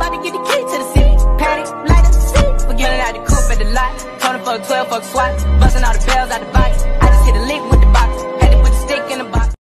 about to get the key to the city. Patty, light up the city. We're getting out the coupe at the lot. 20 fuck 12, fuck SWAT. Busting all the bells out the body.